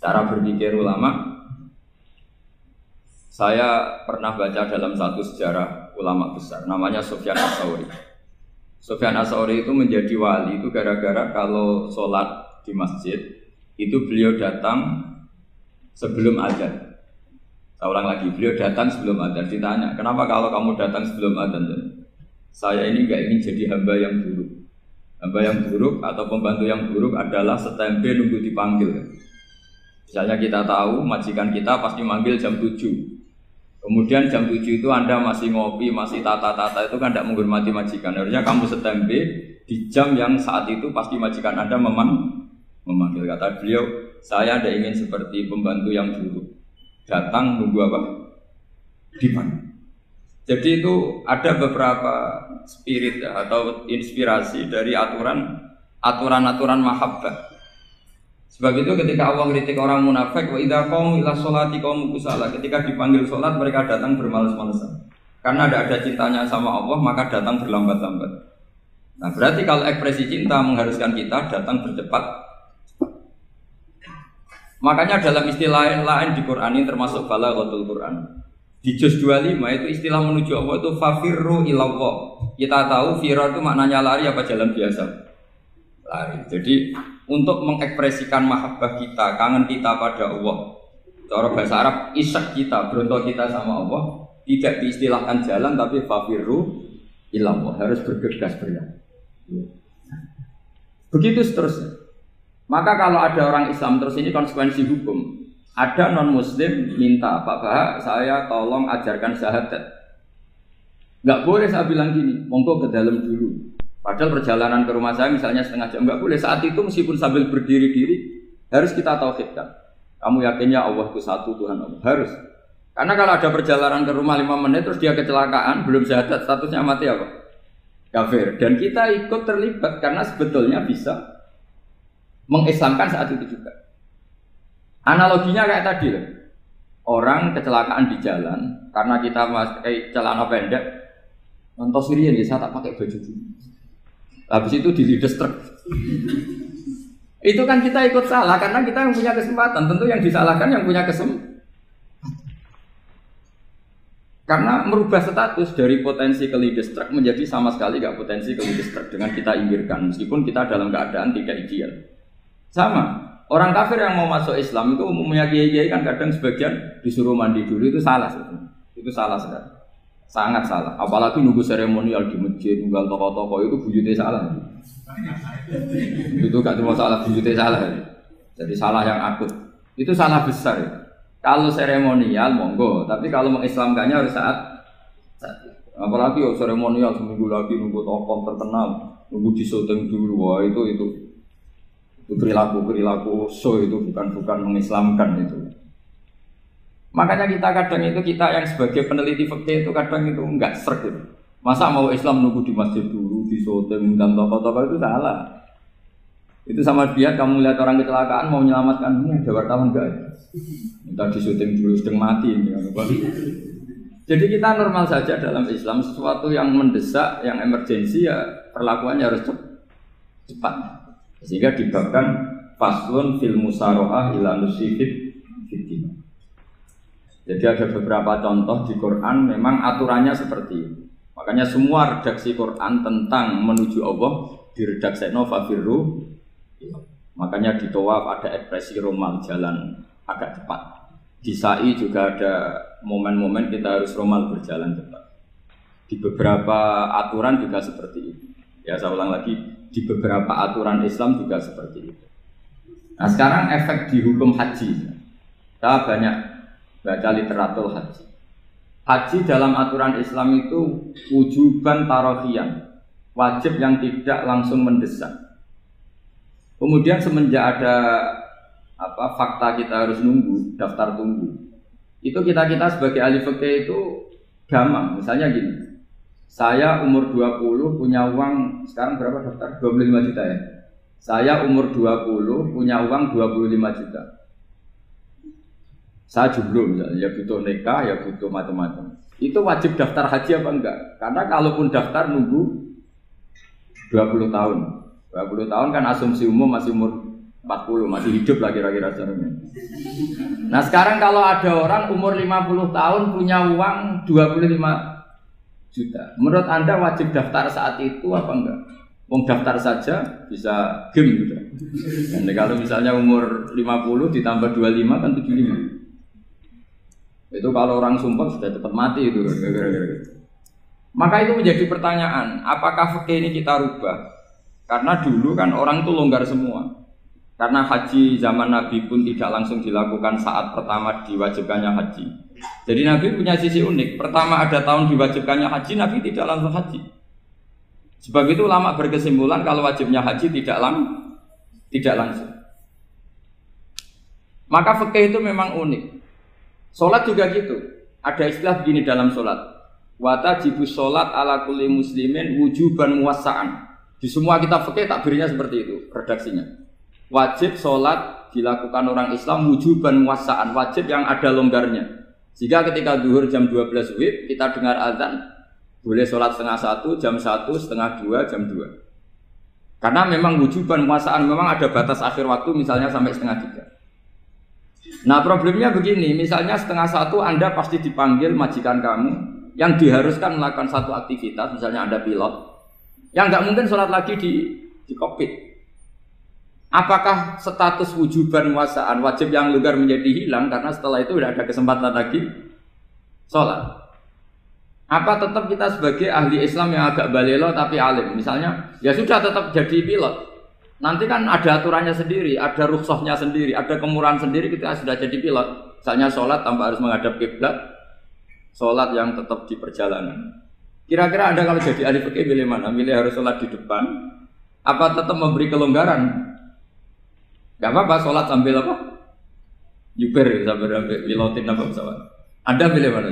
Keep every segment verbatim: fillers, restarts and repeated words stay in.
Cara berpikir ulama, saya pernah baca dalam satu sejarah ulama besar, namanya Sufyan Ats-Tsauri. Sufyan Ats-Tsauri itu menjadi wali itu gara-gara kalau sholat di masjid itu beliau datang sebelum adzan. Saya ulang lagi, beliau datang sebelum adzan. Ditanya, kenapa kalau kamu datang sebelum adzan? Saya ini nggak ingin jadi hamba yang buruk. Hamba yang buruk atau pembantu yang buruk adalah setempe nunggu dipanggil. Misalnya kita tahu majikan kita pasti manggil jam tujuh. Kemudian jam tujuh itu Anda masih ngopi, masih tata-tata, itu kan tidak menghormati majikan. Harusnya kamu setempe di jam yang saat itu pasti majikan Anda memang memanggil. Kata beliau, saya tidak ingin seperti pembantu yang buruk. Datang nunggu apa? Dipanggil. Jadi itu ada beberapa spirit ya, atau inspirasi dari aturan aturan-aturan mahabbah. Sebab itu ketika Allah kritik orang munafik, wa idza qamu ila sholati qamu kusala, ketika dipanggil sholat mereka datang bermalas-malasan. Karena ada ada cintanya sama Allah, maka datang berlambat-lambat. Nah, berarti kalau ekspresi cinta mengharuskan kita datang bercepat. Makanya dalam istilah lain di Quran ini termasuk balaghatul Quran. Di juz dua puluh lima itu istilah menuju Allah itu fafirru ilallah. Kita tahu firar itu maknanya lari apa jalan biasa? Lari. Jadi untuk mengekspresikan mahabbah kita, kangen kita pada Allah, cara bahasa Arab isyak kita, berontok kita sama Allah, tidak diistilahkan jalan tapi fafirru ilallah, harus bergegas berlari. Begitu seterusnya. Maka kalau ada orang Islam terus ini konsekuensi hukum. Ada non muslim minta, Pak Bah, saya tolong ajarkan syahadat. Enggak boleh saya bilang gini, monggo ke dalam dulu. Padahal perjalanan ke rumah saya misalnya setengah jam, enggak boleh. Saat itu meskipun sambil berdiri-diri harus kita tauhidkan. Kamu yakinnya Allah itu satu, Tuhan Allah. Harus. Karena kalau ada perjalanan ke rumah lima menit terus dia kecelakaan, belum syahadat, statusnya mati apa? Kafir. Dan kita ikut terlibat karena sebetulnya bisa mengislamkan saat itu juga. Analoginya kayak tadi loh. Orang kecelakaan di jalan karena kita pakai celana pendek, nonton sirian ya saya tak pakai baju dulu. Habis itu dilides truk. Itu kan kita ikut salah karena kita yang punya kesempatan. Tentu yang disalahkan yang punya kesempatan. Karena merubah status dari potensi kelides truk menjadi sama sekali gak potensi kelides truk dengan kita inggirkan meskipun kita dalam keadaan tidak ideal. Sama. Orang kafir yang mau masuk Islam itu umumnya kiai-kiai kan kadang sebagian disuruh mandi dulu, itu salah sebetulnya. Itu salah sekali. Sangat salah. Apalagi nunggu seremonial di masjid, nunggal tokoh-tokoh itu bujutnya salah. Itu gak cuma salah, bujutnya salah. Jadi salah yang akut. Itu salah besar. Ya. Kalau seremonial monggo, tapi kalau mengislamkannya harus saat, saat. Apalagi oh, seremonial seminggu lagi nunggu tokoh terkenal, nunggu di syuting dulu, wah itu itu. Itu perilaku-perilaku so itu bukan-bukan mengislamkan itu. Makanya kita kadang itu kita yang sebagai peneliti fikih itu kadang itu enggak sreg gitu. Masa mau Islam nunggu di masjid dulu, di syuting dan tokoh-tokoh itu salah. Itu sama dia kamu lihat orang kecelakaan mau menyelamatkan ini ada wartawan enggak? Minta di syuting dulu sedang mati ini. Jadi kita normal saja dalam Islam sesuatu yang mendesak, yang emergensi ya perlakuannya harus cepat. Sehingga dibabkan faslun fil musaroah ila nusifid fitina. Jadi ada beberapa contoh di Quran memang aturannya seperti ini. Makanya semua redaksi Quran tentang menuju Allah diredakseno fafirru. Makanya di tawaf ada ekspresi romal jalan agak cepat. Di sa'i juga ada momen-momen kita harus romal berjalan cepat. Di beberapa aturan juga seperti itu. Ya saya ulang lagi, di beberapa aturan Islam juga seperti itu. Nah sekarang efek di hukum haji. Saya banyak baca literatur haji. Haji dalam aturan Islam itu wujuban tarofian, wajib yang tidak langsung mendesak. Kemudian semenjak ada apa fakta kita harus nunggu, daftar tunggu. Itu kita-kita sebagai ahli fikih itu gampang. Misalnya gini. Saya umur dua puluh punya uang, sekarang berapa daftar? dua puluh lima juta ya. Saya umur dua puluh punya uang dua puluh lima juta. Saya jomblo misalnya, ya butuh nikah, ya butuh macam-macam. Itu wajib daftar haji apa enggak? Karena kalaupun daftar nunggu dua puluh tahun. dua puluh tahun kan asumsi umum masih umur empat puluh masih hidup lah kira-kira sebenarnya. Nah sekarang kalau ada orang umur lima puluh tahun punya uang dua puluh lima juta, menurut Anda wajib daftar saat itu apa enggak? Wong daftar saja bisa game gitu. Dan kalau misalnya umur lima puluh ditambah dua puluh lima kan tujuh puluh lima. Itu kalau orang sumpah sudah cepat mati itu. Maka itu menjadi pertanyaan, apakah fikih ini kita rubah? Karena dulu kan orang itu longgar semua. Karena haji zaman Nabi pun tidak langsung dilakukan saat pertama diwajibkannya haji. Jadi Nabi punya sisi unik. Pertama ada tahun diwajibkannya haji, Nabi tidak langsung haji. Sebab itu ulama berkesimpulan kalau wajibnya haji tidak lang, tidak langsung. Maka fikih itu memang unik. Sholat juga gitu. Ada istilah begini dalam sholat. Watajibus sholat ala kulli muslimin wujuban muwassa'an. Di semua kitab fikih takbirnya seperti itu redaksinya. Wajib sholat dilakukan orang Islam wujuban muwassa'an, wajib yang ada longgarnya. Jika ketika zuhur jam dua belas W I B kita dengar azan, boleh sholat setengah satu, jam satu, setengah dua, jam dua. Karena memang wujuban muwassa'an, memang ada batas akhir waktu misalnya sampai setengah tiga. Nah problemnya begini, misalnya setengah satu Anda pasti dipanggil majikan kamu yang diharuskan melakukan satu aktivitas, misalnya Anda pilot, yang nggak mungkin sholat lagi di, di kokpit. Apakah status wujuban muwassa'an wajib yang longgar menjadi hilang karena setelah itu tidak ada kesempatan lagi sholat? Apa tetap kita sebagai ahli Islam yang agak balelo tapi alim, misalnya ya sudah tetap jadi pilot, nanti kan ada aturannya sendiri, ada rukhsahnya sendiri, ada kemurahan sendiri kita sudah jadi pilot. Misalnya sholat tanpa harus menghadap kiblat, sholat yang tetap di perjalanan. Kira-kira Anda kalau jadi ahli fikih milih mana? Milih harus sholat di depan, apa tetap memberi kelonggaran? Gak apa-apa, sholat sambil apa? Yuber, sambil pilotin apa pesawat. Anda pilih mana?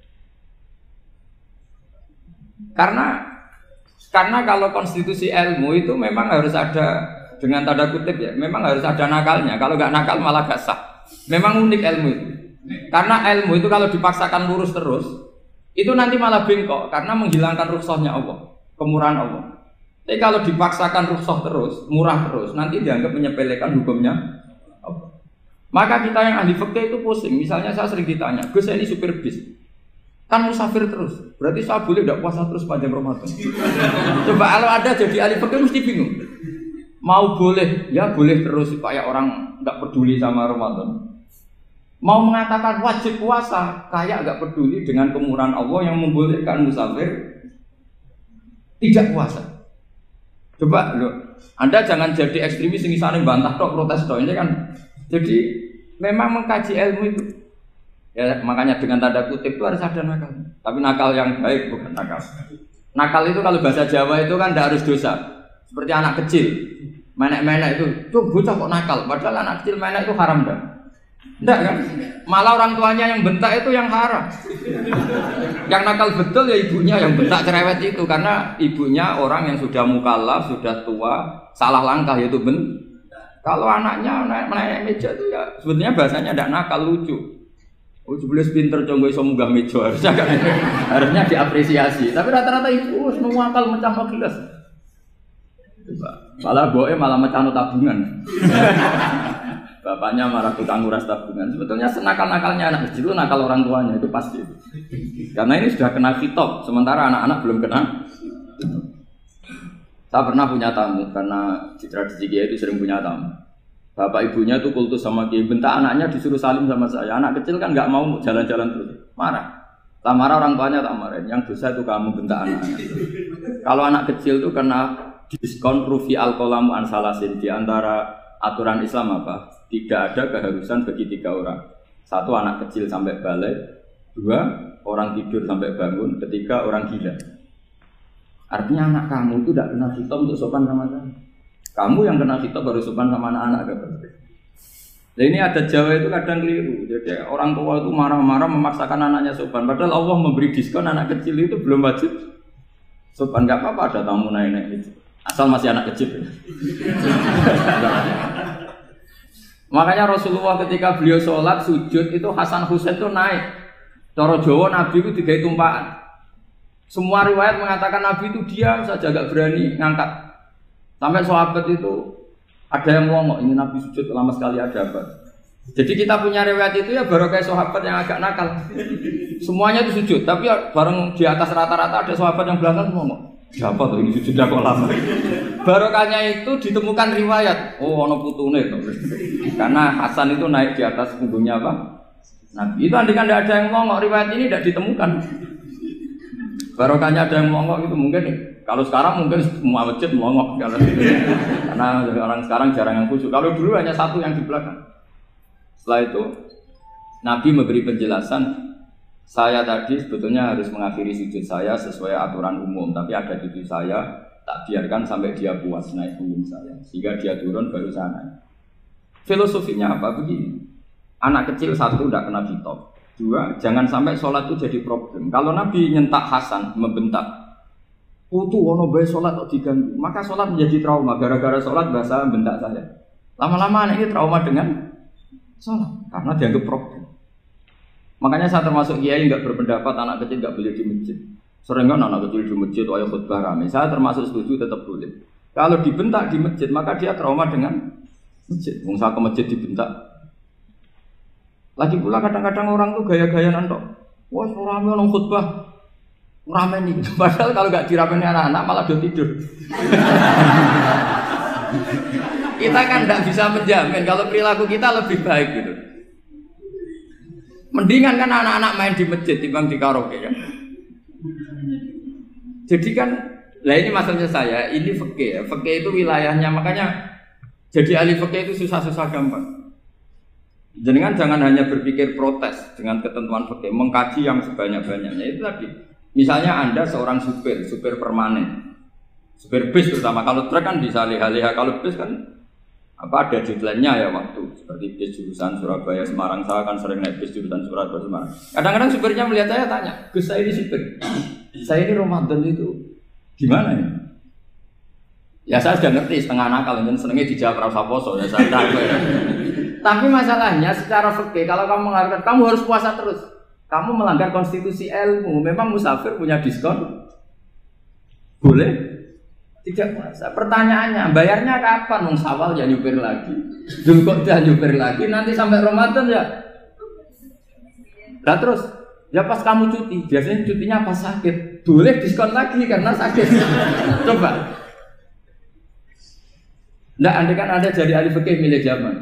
Karena karena kalau konstitusi ilmu itu memang harus ada, dengan tanda kutip ya, memang harus ada nakalnya. Kalau nggak nakal malah gak sah. Memang unik ilmu itu. Karena ilmu itu kalau dipaksakan lurus terus, itu nanti malah bengkok karena menghilangkan rukhsahnya Allah, kemurahan Allah. Tapi kalau dipaksakan rukhsah terus, murah terus, nanti dianggap menyepelekan hukumnya Allah. Maka kita yang ahli fikih itu pusing. Misalnya saya sering ditanya, Gus ini supir bis, kan musafir terus, berarti saya boleh tidak puasa terus panjang Ramadan? Coba kalau ada jadi ahli fikih mesti bingung. Mau boleh, ya boleh terus supaya orang nggak peduli sama Ramadan. Mau mengatakan wajib puasa, kayak nggak peduli dengan kemurahan Allah yang membolehkan musafir tidak puasa. Coba loh, Anda jangan jadi ekstremis yang misalnya bantah tok, protes tok, ini kan. Jadi memang mengkaji ilmu itu. Ya, makanya dengan tanda kutip itu harus ada nakal. Tapi nakal yang baik, bukan nakal. Nakal itu kalau bahasa Jawa itu kan tidak harus dosa. Seperti anak kecil, menek-menek itu, tuh bocah kok nakal. Padahal anak kecil menek itu haram dah. Tidak kan? Malah orang tuanya yang bentak itu yang haram. Yang nakal betul ya ibunya yang bentak cerewet itu, karena ibunya orang yang sudah mukallaf, sudah tua, salah langkah yaitu ben. Kalau anaknya naik meja itu ya sebetulnya bahasanya tidak nakal, lucu. Oh, jelas pinter conggo iso munggah meja, harusnya kan harusnya diapresiasi. Tapi rata-rata ibu semua akal mecah gelas. Malah boe malah mecah tabungan. Bapaknya marah tukang nguras tabungan. Sebetulnya senakal-nakalnya anak kecil itu nakal orang tuanya, itu pasti. Karena ini sudah kena khitab, sementara anak-anak belum kena. Saya pernah punya tamu, karena di tradisi Kiai itu sering punya tamu. Bapak ibunya itu kultus sama Kiai, bentak anaknya disuruh salim sama saya. Anak kecil kan nggak mau jalan-jalan terus, marah. Tak marah orang tuanya tak marahin. Yang dosa itu kamu bentak anak-anak. Kalau anak kecil itu kena diskon rufi al-qalamu an salasin. Di antara aturan Islam apa? Tidak ada keharusan bagi tiga orang. Satu anak kecil sampai balik, dua orang tidur sampai bangun, ketiga orang gila. Artinya anak kamu itu tidak kena khitab untuk sopan sama kamu. Kamu yang kena khitab baru sopan sama anak-anak. Nah ini ada Jawa itu kadang keliru. Jadi orang tua itu marah-marah memaksakan anaknya sopan. Padahal Allah memberi diskon anak kecil itu belum wajib sopan. Gak apa-apa ada tamu naik-naik itu. Asal masih anak kecil. Makanya Rasulullah ketika beliau sholat sujud itu Hasan Husain itu naik. Cara Jawa Nabi itu tiga tumpahan. Semua riwayat mengatakan Nabi itu diam saja, gak berani ngangkat. Sampai sahabat itu Ada yang ngomong ini Nabi sujud lama sekali ada apa? Jadi kita punya riwayat itu ya baru kayak sahabat yang agak nakal. Semuanya itu sujud, tapi bareng di atas rata-rata ada sahabat yang belakang ngomong. Siapa tuh ini sujud kok lama? Barokahnya itu ditemukan riwayat. Oh, ono putune tuh. Karena Hasan itu naik di atas punggungnya apa? Nabi. Itu andikan tidak ada yang ngomong riwayat ini tidak ditemukan. Barokahnya ada yang ngomong itu mungkin. Kalau sekarang mungkin semua masjid melongok karena orang sekarang jarang yang khusyuk. Kalau dulu hanya satu yang di belakang. Setelah itu Nabi memberi penjelasan, saya tadi sebetulnya harus mengakhiri sujud saya sesuai aturan umum, tapi ada cucu saya tak biarkan sampai dia puas naik punggung saya, sehingga dia turun baru saya naik. Filosofinya apa? Begini, anak kecil satu tidak kena ditop, dua jangan sampai sholat itu jadi problem. Kalau Nabi nyentak Hasan membentak. Putu ono bae sholat kok diganggu, maka sholat menjadi trauma. Gara-gara sholat bahasa bentak saya. Lama-lama anak ini trauma dengan sholat karena dianggap problem. Makanya saya termasuk kiai nggak berpendapat anak kecil nggak boleh di masjid. Sering kan anak kecil di masjid, ayo khutbah rame. Saya termasuk setuju tetap boleh. Kalau dibentak di masjid maka dia trauma dengan masjid. Mungkin ke masjid dibentak. Lagi pula kadang-kadang orang tuh gaya-gayaan tok. Wah, rame orang khutbah. Ramen nih, padahal kalau nggak diramein anak-anak malah udah tidur. Kita kan nggak bisa menjamin kalau perilaku kita lebih baik gitu. Mendingan kan anak-anak main di masjid timbang di karaoke kan. Jadi kan, lah ini maksudnya saya, ini fikih ya, fikih itu wilayahnya, makanya jadi ahli fikih itu susah-susah gampang. Jangan jangan hanya berpikir protes dengan ketentuan fikih, mengkaji yang sebanyak-banyaknya itu tadi. Misalnya Anda seorang supir, supir permanen, supir bis terutama, kalau truk kan bisa leha-leha, kalau bis kan apa ada deadline-nya ya waktu, seperti bis jurusan Surabaya Semarang, saya kan sering naik bis jurusan Surabaya Semarang. Kadang-kadang supirnya melihat saya tanya, Gus saya ini supir, saya ini Ramadan itu gimana ya? Ya saya sudah ngerti setengah nakal, dan senengnya dijawab rasa poso, ya saya tahu ya. Tapi masalahnya secara fikih kalau kamu mengatakan kamu harus puasa terus. Kamu melanggar konstitusi ilmu, memang musafir punya diskon? Boleh? Tidak puasa. Pertanyaannya, bayarnya kapan? Nung Sawal ya nyupir lagi, Dzulqa'dah nyupir lagi, nanti sampai Ramadan ya. Nah terus, ya pas kamu cuti, biasanya cutinya pas sakit, boleh diskon lagi karena sakit. Coba. Nggak, andai kan Anda jadi ahli fikih milih zaman.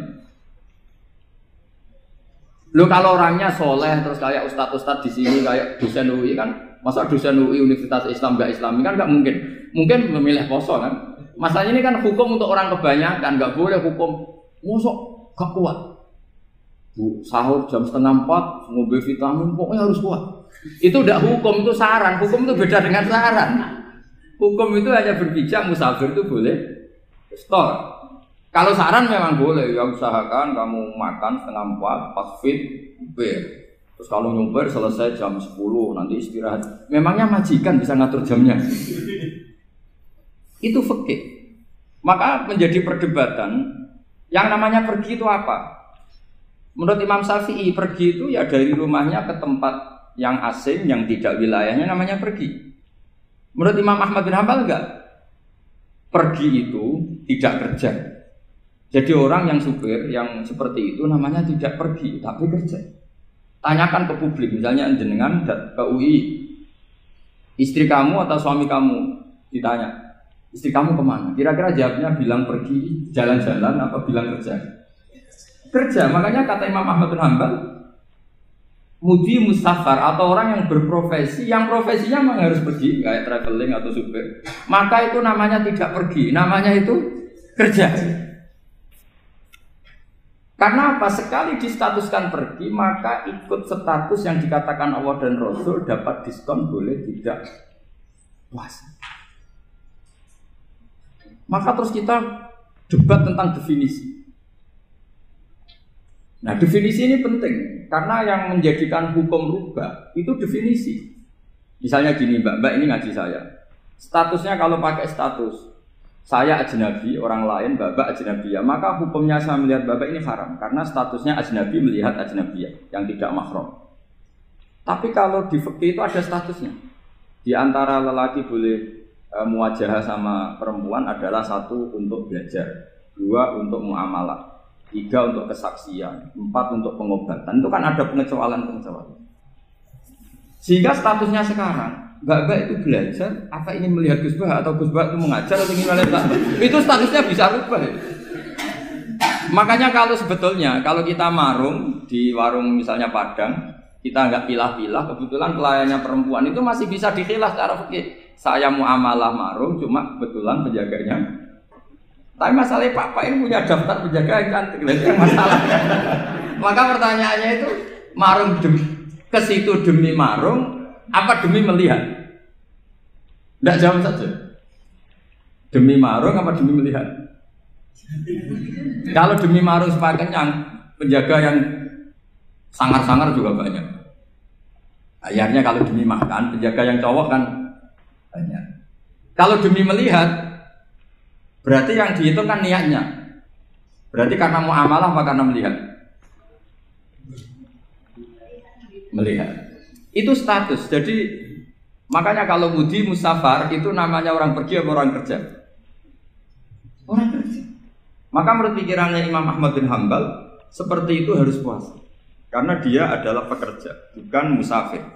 Lo kalau orangnya soleh terus kayak ustadz-ustadz di sini kayak dosen U I kan, masa dosen U I Universitas Islam nggak Islami kan nggak mungkin, mungkin memilih poso kan. Masalahnya ini kan hukum untuk orang kebanyakan, nggak boleh hukum musok gak kuat. Bu, sahur jam setengah empat, ngombe vitamin pokoknya harus kuat. Itu udah hukum, itu saran. Hukum itu beda dengan saran. Hukum itu hanya berpijak musafir itu boleh store. Kalau saran memang boleh, ya usahakan kamu makan setengah empat, pas fit, bir. Terus kalau nyumpir selesai jam sepuluh, nanti istirahat. Memangnya majikan bisa ngatur jamnya? Itu fikih. Maka menjadi perdebatan, yang namanya pergi itu apa? Menurut Imam Syafi'i, pergi itu ya dari rumahnya ke tempat yang asing, yang tidak wilayahnya namanya pergi. Menurut Imam Ahmad bin Hanbal enggak? Pergi itu tidak kerja. Jadi orang yang supir yang seperti itu namanya tidak pergi tapi kerja. Tanyakan ke publik, misalnya jenengan ke U I, istri kamu atau suami kamu ditanya, istri kamu kemana? Kira-kira jawabnya bilang pergi jalan-jalan apa bilang kerja? Kerja. Makanya kata Imam Ahmad bin Hanbal, mudi mustafar atau orang yang berprofesi, yang profesinya memang harus pergi kayak traveling atau supir, maka itu namanya tidak pergi, namanya itu kerja. Karena apa? Sekali distatuskan pergi, maka ikut status yang dikatakan Allah dan Rasul dapat diskon boleh tidak puasa. Maka terus kita debat tentang definisi. Nah definisi ini penting karena yang menjadikan hukum rubah itu definisi. Misalnya gini mbak, mbak ini ngaji saya. Statusnya kalau pakai status saya ajnabi, orang lain babak ajnabiyah, maka hukumnya saya melihat babak ini haram karena statusnya ajnabi melihat ajnabiyah yang tidak mahram. Tapi kalau di fikih itu ada statusnya. Di antara lelaki boleh e, muwajahah sama perempuan adalah satu untuk belajar, dua untuk muamalah, tiga untuk kesaksian, empat untuk pengobatan. Itu kan ada pengecualian-pengecualian. Sehingga statusnya sekarang, Mbak-mbak itu belajar, apa ingin melihat Gus Bah atau Gus Bah itu mengajar atau ingin melihat Mbak, itu statusnya bisa rubah. Ya. Makanya kalau sebetulnya kalau kita marung di warung misalnya Padang, kita nggak pilah-pilah, kebetulan pelayannya perempuan itu masih bisa dikhilah secara fikih. Saya muamalah marung, cuma kebetulan penjaganya. Tapi masalahnya Pak Pak ini punya daftar penjaga yang cantik, yang masalah. Maka pertanyaannya itu marung demi, ke situ demi marung, apa demi melihat? Tidak jawab saja. Demi marung apa demi melihat? Kalau demi marung supaya kenyang, penjaga yang sangar-sangar juga banyak. Akhirnya kalau demi makan, penjaga yang cowok kan banyak. Kalau demi melihat, berarti yang dihitung kan niatnya. Berarti karena muamalah apa karena melihat? Melihat. Itu status. Jadi makanya kalau mudi musafar itu namanya orang pergi atau orang kerja? Orang kerja. Maka menurut pikirannya Imam Ahmad bin Hambal, seperti itu harus puasa. Karena dia adalah pekerja, bukan musafir.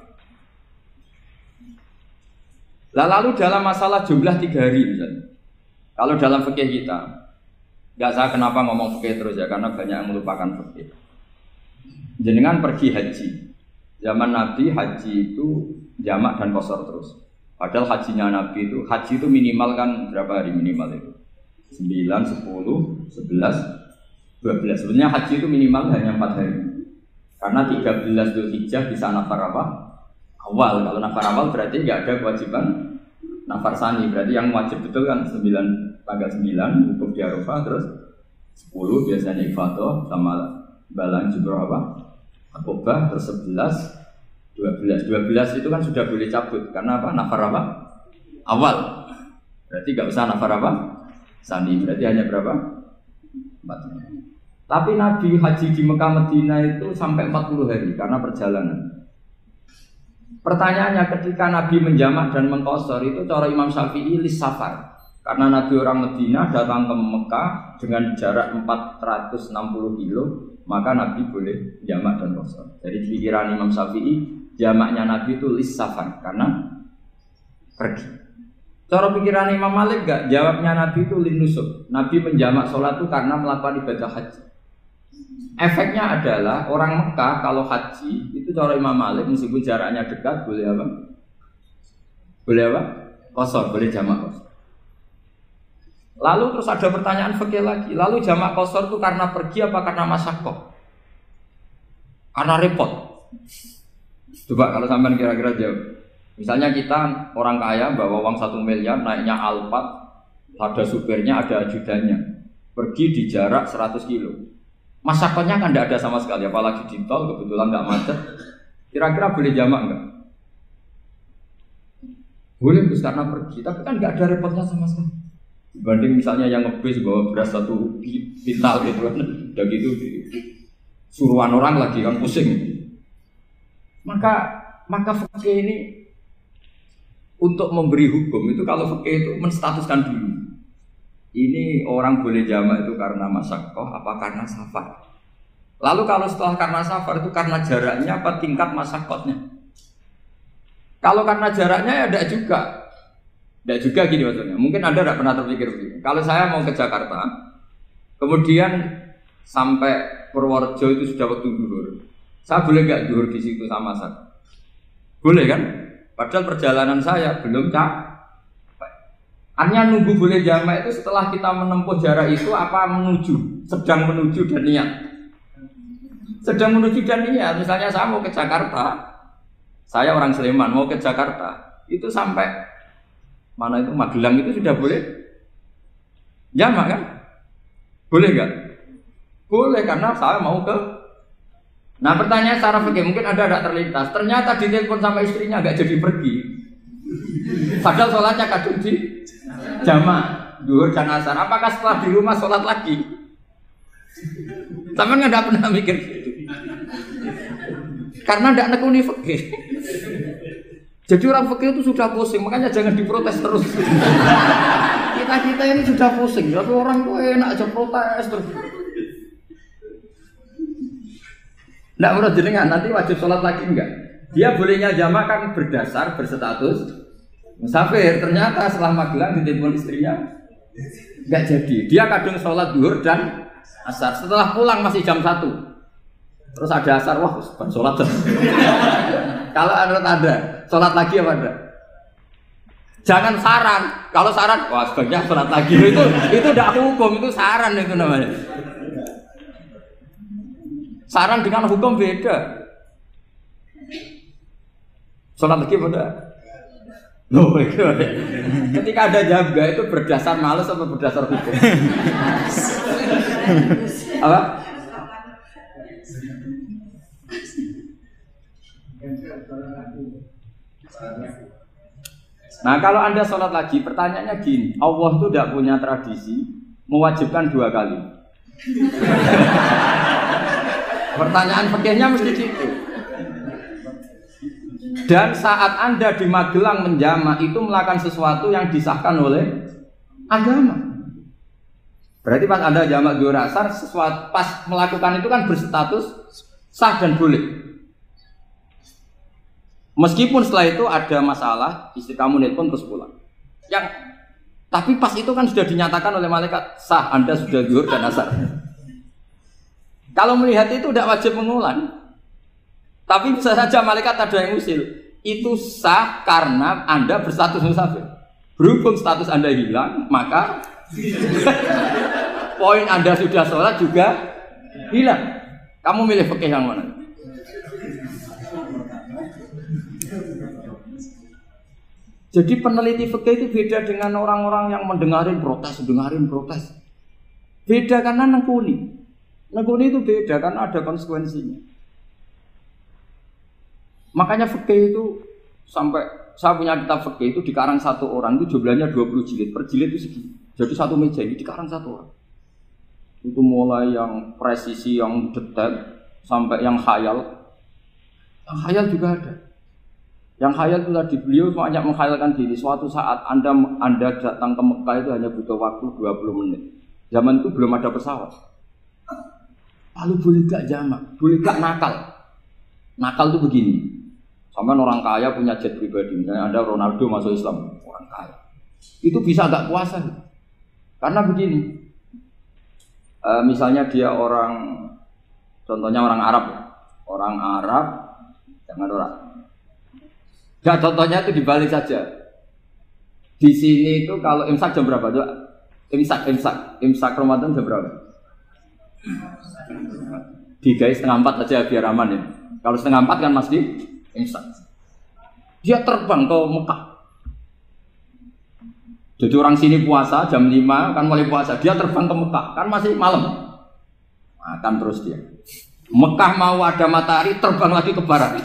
Lalu dalam masalah jumlah tiga hari misalnya. Kalau dalam fikih kita, nggak saya kenapa ngomong fikih terus ya, karena banyak yang melupakan fikih. Jenengan pergi haji, zaman Nabi haji itu jamak dan qashar terus. Padahal hajinya Nabi itu, haji itu minimal kan berapa hari minimal itu? sembilan, sepuluh, sebelas, dua belas. Sebenarnya haji itu minimal hanya empat hari. Karena tiga belas Dzulhijjah bisa nafar apa? Awal. Kalau nafar awal berarti nggak ada kewajiban nafar sani. Berarti yang wajib betul kan sembilan, tanggal sembilan wukuf di Arafah, terus sepuluh biasanya ifadah sama balang jumroh apa? Akobah, terus sebelas, dua belas. dua belas itu kan sudah boleh cabut karena apa? Nafar apa? Awal. Berarti nggak usah nafar apa? Sani. Berarti hanya berapa? empat. Tapi Nabi haji di Mekah Medina itu sampai empat puluh hari karena perjalanan. Pertanyaannya ketika Nabi menjamak dan mengqashar itu cara Imam Syafi'i lis safar. Karena Nabi orang Medina datang ke Mekah dengan jarak empat ratus enam puluh kilo, maka Nabi boleh jamak dan qashar. Jadi pikiran Imam Syafi'i, jamaknya Nabi itu lis safar karena pergi. Cara pikiran Imam Malik enggak, jawabnya Nabi itu lin nusuk. Nabi menjamak sholat itu karena melakukan ibadah haji. Efeknya adalah orang Mekah kalau haji itu cara Imam Malik meskipun jaraknya dekat boleh apa? Boleh apa? Qashar, boleh jamak qashar. Lalu terus ada pertanyaan fikih lagi. Lalu jamak qashar itu karena pergi apa karena masyaqqah? Karena repot. Coba kalau sampean kira-kira jawab. Misalnya kita orang kaya bawa uang satu miliar naiknya Alphard, ada supirnya, ada ajudannya, pergi di jarak seratus kilo. Masyaqqahnya kan tidak ada sama sekali, apalagi di tol kebetulan nggak macet. Kira-kira boleh jamak nggak? Boleh Gus karena pergi, tapi kan nggak ada repotnya sama sekali. Dibanding misalnya yang ngebis bawa beras satu pintal gitu kan, udah gitu suruhan orang lagi kan pusing. Maka maka fikih ini untuk memberi hukum itu kalau fikih itu menstatuskan dulu. Ini orang boleh jamak itu karena masyaqqah apa karena safar. Lalu kalau setelah karena safar itu karena jaraknya apa tingkat masyaqqahnya. Kalau karena jaraknya ya tidak juga. Tidak juga gini maksudnya. Mungkin Anda tidak pernah terpikir begini. Kalau saya mau ke Jakarta, kemudian sampai Purworejo itu sudah waktu zuhur. Saya boleh nggak zuhur di situ sama saya? Boleh kan? Padahal perjalanan saya belum capek. Hanya nunggu boleh jamak itu setelah kita menempuh jarak itu apa menuju, sedang menuju dan niat. Sedang menuju dan niat. Misalnya saya mau ke Jakarta, saya orang Sleman mau ke Jakarta, itu sampai mana itu Magelang itu sudah boleh jamak kan? Boleh nggak? Boleh karena saya mau ke. Nah pertanyaan secara fikih mungkin ada tidak terlintas. Ternyata ditelepon sama istrinya nggak jadi pergi. Padahal sholatnya kadung di jamak, duhur dan asar. Apakah setelah di rumah sholat lagi? Sama nggak pernah mikir gitu. Karena tidak nekuni fikih. Jadi orang fikih itu sudah pusing, makanya jangan diprotes terus. kita ini sudah pusing, tapi orang itu enak aja protes terus. Nggak menurut jenengan nanti wajib sholat lagi enggak? Dia bolehnya jamak kan berdasar berstatus musafir. Ternyata setelah Magelang ditelepon istrinya enggak jadi. Dia kadung sholat zuhur dan asar. Setelah pulang masih jam satu. Terus ada asar, wah bukan sholat. Kalau menurut Anda, sholat lagi apa enggak? Jangan saran. Kalau saran, wah sebaiknya sholat lagi. Itu itu tidak hukum, itu saran itu namanya. Saran dengan hukum beda. Sholat lagi pada. Loh, ketika ada jaga itu berdasar malas atau berdasar hukum? Apa? Nah kalau Anda sholat lagi, pertanyaannya gini, Allah itu tidak punya tradisi mewajibkan dua kali. Pertanyaan fikihnya mesti gitu. Dan saat Anda di Magelang menjamak itu melakukan sesuatu yang disahkan oleh agama. Berarti pas Anda jamak zuhur asar, sesuatu pas melakukan itu kan berstatus sah dan boleh. Meskipun setelah itu ada masalah, istri kamu nelpon terus pulang. Yang tapi pas itu kan sudah dinyatakan oleh malaikat sah, Anda sudah zuhur dan asar. Kalau melihat itu tidak wajib mengulang. Tapi bisa saja malaikat ada yang usil. Itu sah karena Anda berstatus musafir. Berhubung status Anda hilang, maka poin Anda sudah sholat juga hilang. Kamu milih fikih yang mana? Jadi peneliti fikih itu beda dengan orang-orang yang mendengarin protes, mendengarin protes. Beda karena nengkuni. Nengkuni itu beda karena ada konsekuensinya. Makanya fikih itu sampai saya punya kitab fikih itu dikarang satu orang itu jumlahnya dua puluh jilid. Per jilid itu segini. Jadi satu meja ini dikarang satu orang. Itu mulai yang presisi, yang detail sampai yang khayal. Yang khayal juga ada. Yang khayal itu tadi beliau banyak menghayalkan diri. Suatu saat Anda Anda datang ke Mekah itu hanya butuh waktu dua puluh menit. Zaman itu belum ada pesawat. Lalu boleh gak jamak? Boleh gak nakal? Nakal itu begini. Sampai orang kaya punya jet pribadi, misalnya Anda Ronaldo masuk Islam, orang kaya. Itu bisa gak puasa? Karena begini. E, misalnya dia orang, contohnya orang Arab, orang Arab, jangan orang. Ya contohnya itu dibalik saja. Di sini itu kalau imsak jam berapa? Imsak, imsak, imsak Ramadan jam berapa? Tiga setengah empat aja biar aman ya. Kalau setengah empat kan masih imsak. Dia terbang ke Mekah. Jadi orang sini puasa jam lima kan mulai puasa. Dia terbang ke Mekah kan masih malam. Makan terus dia. Mekah mau ada matahari terbang lagi ke barat.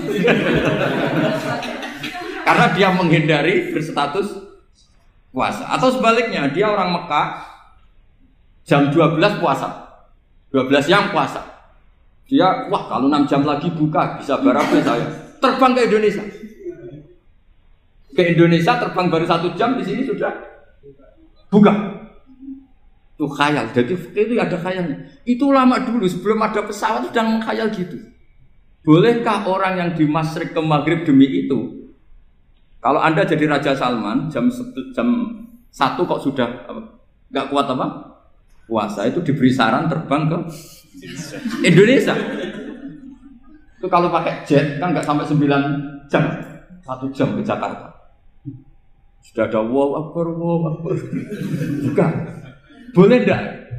Karena dia menghindari berstatus puasa. Atau sebaliknya dia orang Mekah jam dua belas puasa. dua belas siang puasa. Dia, wah kalau enam jam lagi buka, bisa barabe saya. Terbang ke Indonesia. Ke Indonesia terbang baru satu jam, di sini sudah buka. Itu khayal, jadi itu ada khayalnya. Itu lama dulu, sebelum ada pesawat sudah mengkhayal gitu. Bolehkah orang yang di Masyrik ke Maghrib demi itu? Kalau Anda jadi Raja Salman, jam jam satu kok sudah nggak kuat apa? Puasa, itu diberi saran terbang ke Indonesia. Itu kalau pakai jet kan nggak sampai sembilan jam, satu jam ke Jakarta. Sudah ada wow akbar, wow akbar. Bukan, boleh enggak?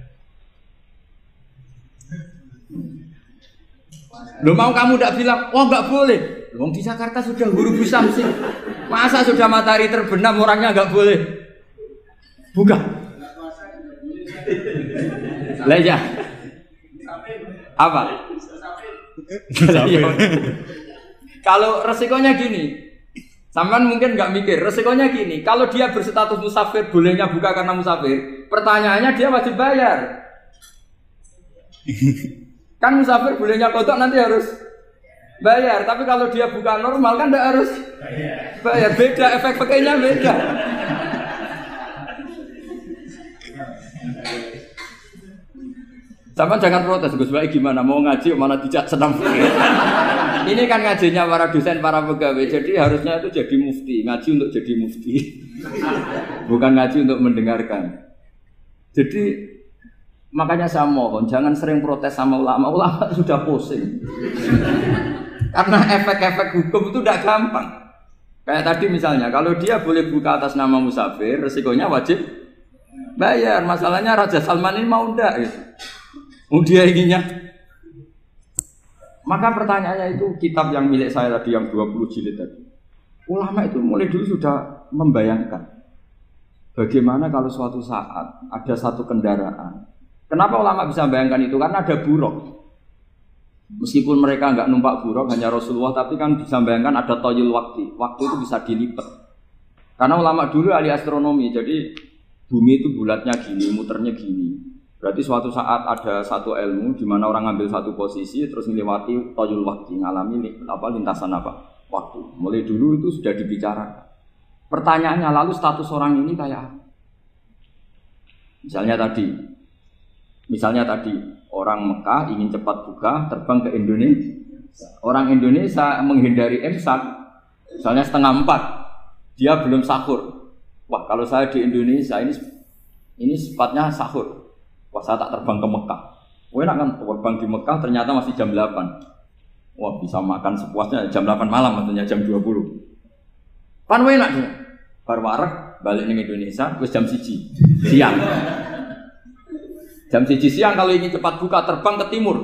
Lo mau kamu enggak bilang, wah nggak boleh. Wong di Jakarta sudah huruf samsing. Masa sudah matahari terbenam orangnya nggak boleh? Bukan. Lah ya. Apa? Kalau resikonya gini, sampean mungkin nggak mikir. Resikonya gini, kalau dia berstatus musafir, bolehnya buka karena musafir. Pertanyaannya dia wajib bayar. Kan musafir bolehnya kodok nanti harus bayar. Tapi kalau dia buka normal kan tidak harus bayar. Beda efek pakainya beda. Sama jangan protes, Gus Baik gimana mau ngaji mana dijak senam. Ini kan ngajinya para dosen, para pegawai. Jadi harusnya itu jadi mufti, ngaji untuk jadi mufti. Bukan ngaji untuk mendengarkan. Jadi makanya saya mohon jangan sering protes sama ulama. Ulama sudah pusing. Karena efek-efek hukum itu tidak gampang. Kayak tadi misalnya, kalau dia boleh buka atas nama musafir, resikonya wajib bayar. Masalahnya Raja Salman ini mau ndak gitu. Oh, dia inginnya. Maka pertanyaannya itu kitab yang milik saya tadi yang dua puluh jilid tadi. Ulama itu mulai dulu sudah membayangkan bagaimana kalau suatu saat ada satu kendaraan. Kenapa ulama bisa membayangkan itu? Karena ada buruk. Meskipun mereka enggak numpak buruk hanya Rasulullah, tapi kan bisa membayangkan ada toyul waktu. Waktu itu bisa dilipat. Karena ulama dulu ahli astronomi, jadi bumi itu bulatnya gini, muternya gini. Berarti suatu saat ada satu ilmu di mana orang ngambil satu posisi terus melewati toyul waktu, ngalami apa lintasan apa waktu. Mulai dulu itu sudah dibicarakan. Pertanyaannya lalu status orang ini kayak apa? Misalnya tadi, misalnya tadi orang Mekah ingin cepat buka terbang ke Indonesia. Orang Indonesia menghindari imsak, misalnya setengah empat, dia belum sahur. Wah kalau saya di Indonesia ini ini sifatnya sahur. Wah saya tak terbang ke Mekah. Wah enak kan terbang di Mekah ternyata masih jam delapan. Wah bisa makan sepuasnya jam delapan malam maksudnya jam dua puluh. Pan enak dia. Bar wareg balik ning Indonesia wis jam siji siang. Jam siji siang kalau ingin cepat buka terbang ke timur.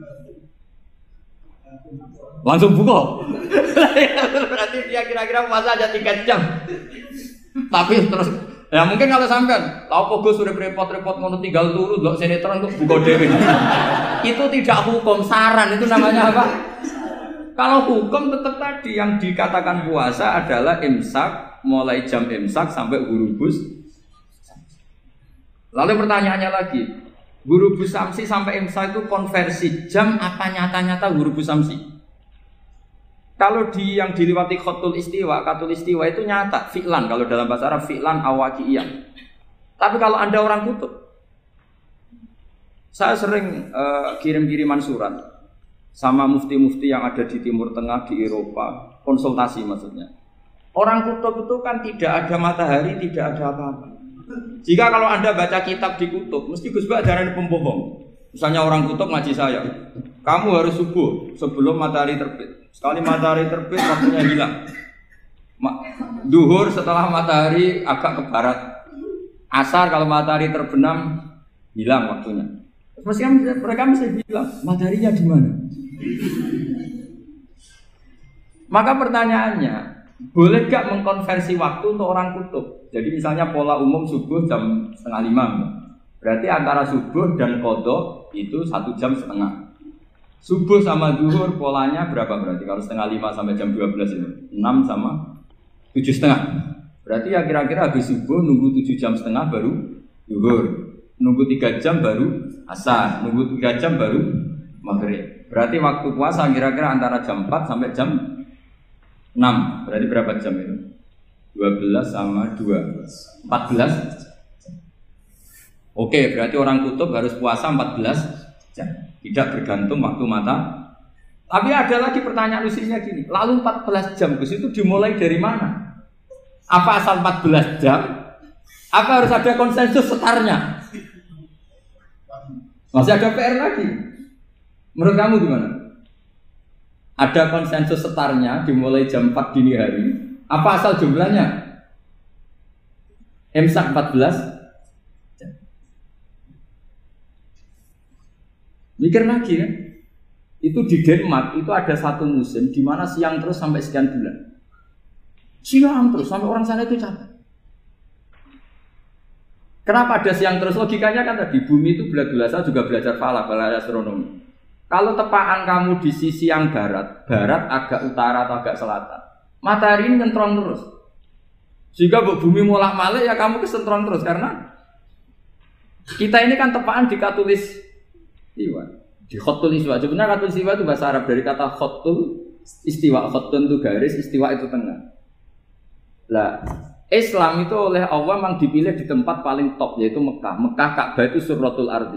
Langsung buka. Berarti dia kira-kira puasa aja tiga jam. Tapi terus ya mungkin kalau sampean, tau kok Gus sudah repot-repot ngono tinggal turu delok sinetron kok buka dhewe. Itu tidak hukum, saran itu namanya apa? Kalau hukum tetap tadi yang dikatakan puasa adalah imsak mulai jam imsak sampai hurubus. Lalu pertanyaannya lagi, hurubus samsi sampai imsak itu konversi jam apa nyata-nyata hurubus samsi? Kalau di yang diliwati khotul istiwa, katul istiwa itu nyata, fi'lan. Kalau dalam bahasa Arab fi'lan awaqiyyan. Tapi kalau Anda orang kutub, saya sering uh, kirim-kiriman surat sama mufti-mufti yang ada di Timur Tengah, di Eropa, konsultasi maksudnya. Orang kutub itu kan tidak ada matahari, tidak ada apa-apa. Jika kalau Anda baca kitab di kutub, mesti Gus Bak darani pembohong. Misalnya orang kutub ngaji saya, kamu harus subuh sebelum matahari terbit. Sekali matahari terbit, waktunya hilang. Duhur setelah matahari agak ke barat. Asar kalau matahari terbenam, hilang waktunya. Terus mereka mesti bilang, mataharinya di mana? Maka pertanyaannya, boleh gak mengkonversi waktu untuk orang kutub? Jadi misalnya pola umum subuh jam setengah lima. Berarti antara subuh dan qadha itu satu jam setengah. Subuh sama zuhur polanya berapa berarti? Kalau setengah lima sampai jam dua belas itu enam sama tujuh setengah. Berarti ya kira-kira habis subuh nunggu tujuh jam setengah baru zuhur, nunggu tiga jam baru asar, nunggu tiga jam baru maghrib. Berarti waktu puasa kira-kira antara jam empat sampai jam enam. Berarti berapa jam itu? dua belas sama dua, empat belas. Oke, berarti orang kutub harus puasa empat belas jam. Tidak bergantung waktu mata. Tapi ada lagi pertanyaan lucunya gini, lalu empat belas jam Gus itu dimulai dari mana? Apa asal empat belas jam? Apa harus ada konsensus setarnya? Masih ada P R lagi. Menurut kamu gimana? Ada konsensus setarnya dimulai jam empat dini hari. Apa asal jumlahnya? Imsak empat belas. Mikir lagi kan? Itu di Denmark itu ada satu musim di mana siang terus sampai sekian bulan. Siang terus sampai orang sana itu capek. Kenapa ada siang terus? Logikanya kan tadi bumi itu bulat-bulat. Saya juga belajar falak, belajar astronomi. Kalau tepaan kamu di sisi yang barat, barat agak utara atau agak selatan, matahari ini nyentron terus. Jika bumi molak-malik ya kamu kesentron terus karena kita ini kan tepaan di katulis istiwa, di khotul istiwa. Sebenarnya khotul istiwa itu bahasa Arab dari kata khotul istiwa. Khotun itu garis, istiwa itu tengah. Lah, Islam itu oleh Allah memang dipilih di tempat paling top yaitu Mekah. Mekah Ka'bah itu surratul ardi.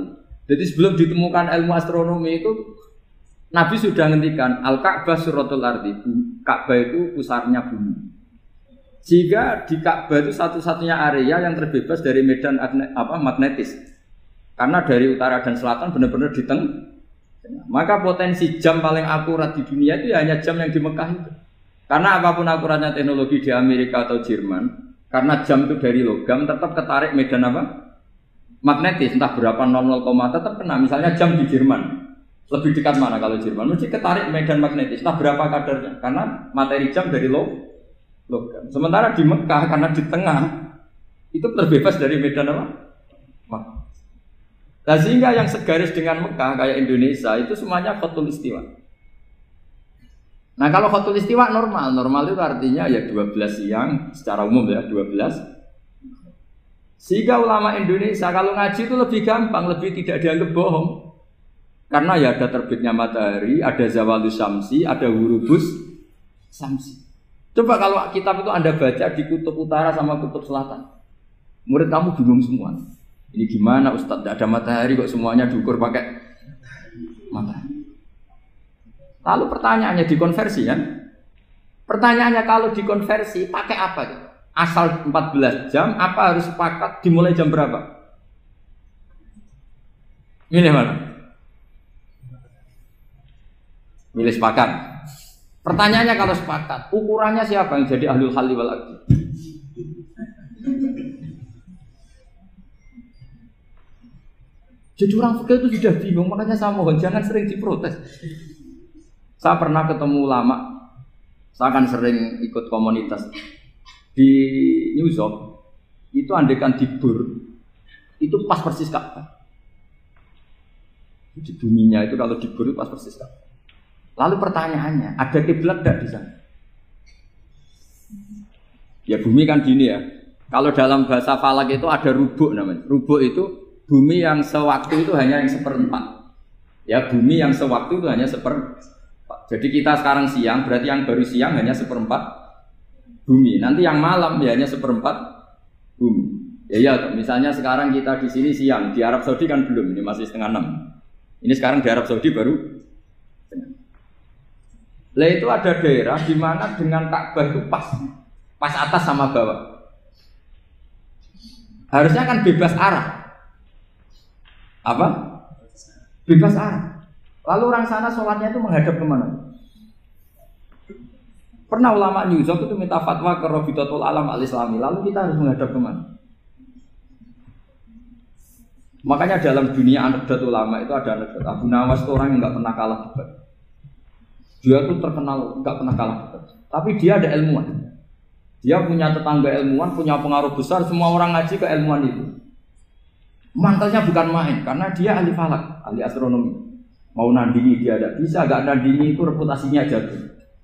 Jadi sebelum ditemukan ilmu astronomi itu Nabi sudah ngendikan Al-Ka'bah suratul ardi. Ka'bah itu pusarnya bumi. Jika di Ka'bah itu satu-satunya area yang terbebas dari medan apa magnetis. Karena dari utara dan selatan benar-benar di tengah. Maka potensi jam paling akurat di dunia itu ya hanya jam yang di Mekah itu. Karena apapun akuratnya teknologi di Amerika atau Jerman, karena jam itu dari logam tetap ketarik medan apa? Magnetis, entah berapa nol nol, tetap kena. Misalnya jam di Jerman. Lebih dekat mana kalau Jerman? Mesti ketarik medan magnetis. Entah berapa kadarnya. Karena materi jam dari logam. Sementara di Mekah karena di tengah itu terbebas dari medan apa? Magnetis. Nah, sehingga yang segaris dengan Mekah kayak Indonesia itu semuanya khotul istiwa. Nah, kalau khotul istiwa normal, normal itu artinya ya dua belas siang secara umum ya dua belas. Sehingga ulama Indonesia kalau ngaji itu lebih gampang, lebih tidak dianggap bohong. Karena ya ada terbitnya matahari, ada zawalus syamsi, ada hurubus syamsi. Coba kalau kitab itu Anda baca di kutub utara sama kutub selatan. Murid kamu bingung semua. Ini gimana Ustaz? Tidak ada matahari kok semuanya diukur pakai matahari. Lalu pertanyaannya dikonversi kan? Pertanyaannya kalau dikonversi pakai apa? Asal empat belas jam, apa harus sepakat dimulai jam berapa? Milih mana? Milih sepakat. Pertanyaannya kalau sepakat, ukurannya siapa yang jadi ahlul halli wal aqdi? Jadi orang fikih itu sudah bingung, makanya saya mohon jangan sering diprotes. Saya pernah ketemu ulama, saya kan sering ikut komunitas di New York. Itu andekan di Bur, itu pas persis Ka'bah. Di buminya itu kalau di Bur itu pas persis Ka'bah. Lalu pertanyaannya, ada kiblat tidak di sana? Ya bumi kan gini ya. Kalau dalam bahasa falak itu ada rubuk namanya. Rubuk itu bumi yang sewaktu itu hanya yang seperempat. Ya bumi yang sewaktu itu hanya seperempat. Jadi kita sekarang siang, berarti yang baru siang hanya seperempat bumi. Nanti yang malam ya hanya seperempat bumi. Ya ya, misalnya sekarang kita di sini siang, di Arab Saudi kan belum, ini masih setengah enam. Ini sekarang di Arab Saudi baru. Lah itu ada daerah di mana dengan Ka'bah itu pas, pas atas sama bawah. Harusnya kan bebas arah. Apa? Bebas arah. Lalu orang sana sholatnya itu menghadap kemana? Pernah ulama New York itu minta fatwa ke Rabitatul Alam Al-Islami. Lalu kita harus menghadap kemana? Makanya dalam dunia anekdot ulama itu ada anekdot Abu Nawas itu orang yang nggak pernah kalah debat. Dia tuh terkenal nggak pernah kalah debat. Tapi dia ada ilmuwan. Dia punya tetangga ilmuwan, punya pengaruh besar. Semua orang ngaji ke ilmuwan itu. Mantelnya bukan main, karena dia ahli falak, ahli astronomi. Mau nandingi dia tidak bisa, gak nandingi itu reputasinya jatuh.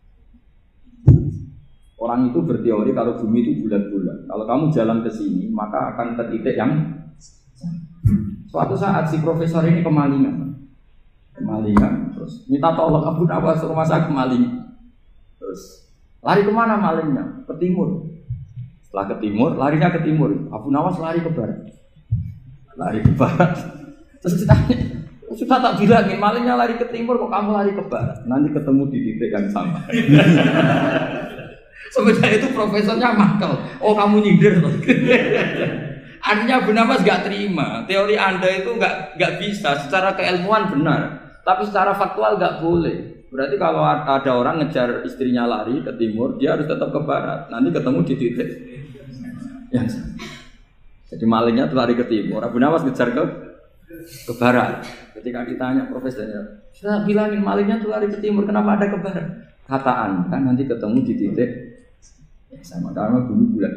Orang itu berteori kalau bumi itu bulat-bulat. Kalau kamu jalan ke sini, maka akan ke titik yang suatu saat si profesor ini kemalingan, kemalingan, terus minta tolong Abu Nawas rumah saya kemalingan. Terus lari kemana malingnya? Ke timur. Setelah ke timur, larinya ke timur. Abu Nawas lari ke barat. Lari ke barat. Terus ditanya, sudah tak bilangin malingnya lari ke timur kok kamu lari ke barat. Nanti ketemu di titik yang sama. Sebenarnya itu profesornya makal. Oh kamu nyindir. Artinya Abu Nawas gak terima. Teori Anda itu gak, gak bisa. Secara keilmuan benar, tapi secara faktual gak boleh. Berarti kalau ada orang ngejar istrinya lari ke timur, dia harus tetap ke barat. Nanti ketemu di titik yang sama. Jadi malingnya tuh lari ke timur, Abu Nawas ngejar ke ke barat. Ketika ditanya profesornya, saya bilangin malingnya tuh lari ke timur, kenapa ada ke barat? Kataan kan nanti ketemu di titik yang sama karena bumi bulat.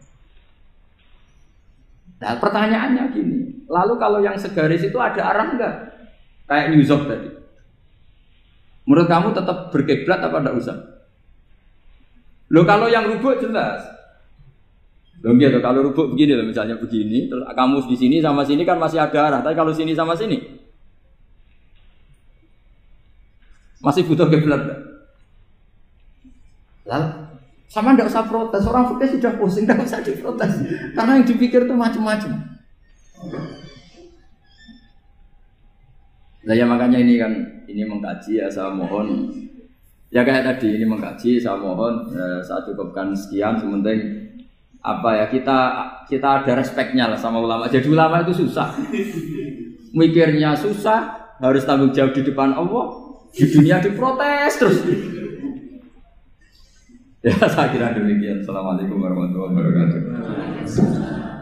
Nah pertanyaannya gini, lalu kalau yang segaris itu ada arah enggak? Kayak New York tadi. Menurut kamu tetap berkiblat apa enggak usah? Loh kalau yang rubuk jelas. Loh gitu, kalau rubuk begini loh misalnya begini, terus kamu di sini sama sini kan masih ada arah, tapi kalau sini sama sini masih butuh kiblat. Lalu sama ndak usah protes, orang fikih sudah pusing, ndak usah diprotes, karena yang dipikir itu macam-macam. Nah ya makanya ini kan ini mengkaji ya saya mohon ya kayak tadi ini mengkaji saya mohon eh, saya cukupkan sekian sementing apa ya kita kita ada respeknya lah sama ulama. Jadi ulama itu susah, mikirnya susah, harus tanggung jawab di depan Allah, di dunia diprotes terus. Ya saya kira demikian. Assalamualaikum warahmatullahi wabarakatuh.